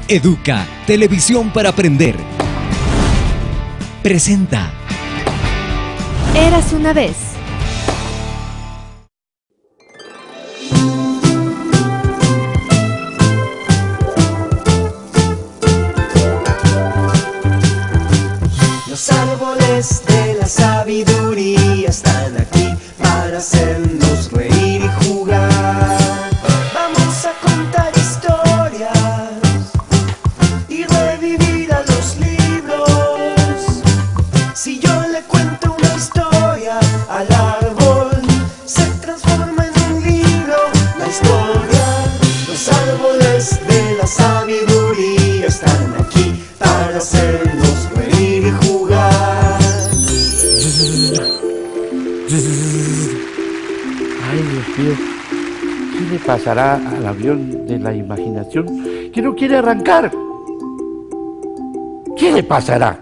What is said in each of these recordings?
Educa, televisión para aprender. Presenta. Érase una vez. Los árboles de la sabiduría están aquí para hacernos reír y jugar. Vamos a contar historias y revivir a los libros. Si yo le cuento una historia al árbol, se transforma en un libro. La historia, los árboles de la sabiduría están aquí para hacernos reír y jugar. Ay, Dios mío, ¿qué le pasará al avión de la imaginación que no quiere arrancar? ¿Qué le pasará?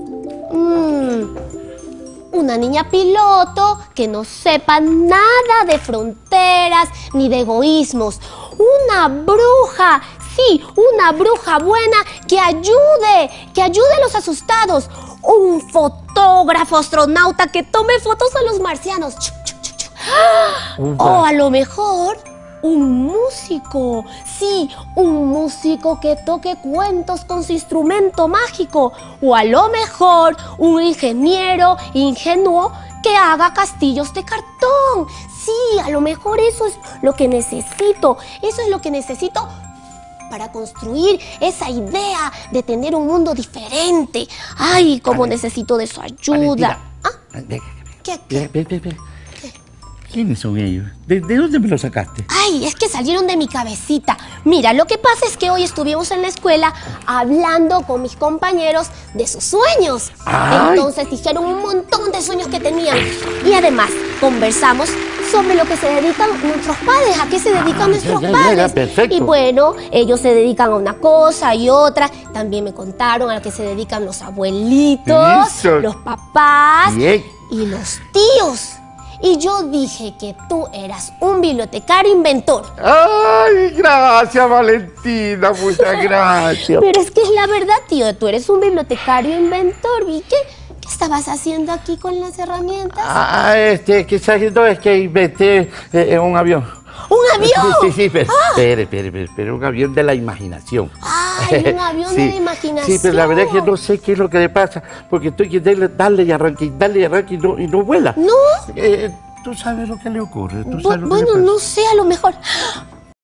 Una niña piloto que no sepa nada de fronteras ni de egoísmos. Una bruja, sí, una bruja buena que ayude a los asustados. Un fotógrafo astronauta que tome fotos a los marcianos. O a lo mejor un músico, sí, un músico que toque cuentos con su instrumento mágico. O a lo mejor un ingeniero ingenuo que haga castillos de cartón. Sí, a lo mejor eso es lo que necesito. Eso es lo que necesito para construir esa idea de tener un mundo diferente. Ay, cómo necesito de su ayuda. Valentina. ¿Qué? Ve. ¿Quiénes son ellos? ¿De dónde me los sacaste? Ay, es que salieron de mi cabecita. Mira, lo que pasa es que hoy estuvimos en la escuela hablando con mis compañeros de sus sueños. ¡Ay! Entonces dijeron un montón de sueños que tenían. Y además conversamos sobre lo que se dedican nuestros padres. ¿A qué se dedican nuestros padres? Perfecto. Y bueno, ellos se dedican a una cosa y otra. También me contaron a qué se dedican los abuelitos, Eso. los papás Bien. y los tíos. Y yo dije que tú eras un bibliotecario inventor. ¡Ay, gracias, Valentina! Muchas gracias. Pero es que es la verdad, tío. Tú eres un bibliotecario inventor. ¿Y qué estabas haciendo aquí con las herramientas? ¿Qué está haciendo? Es que inventé un avión. ¡Un avión! Sí, pero, pero un avión de la imaginación. ¡Ay, un avión de la imaginación! Sí, pero la verdad es que no sé qué es lo que le pasa, porque estoy que darle y arranque y no vuela. ¿No? ¿Tú sabes lo que le ocurre? Bueno, no sé, a lo mejor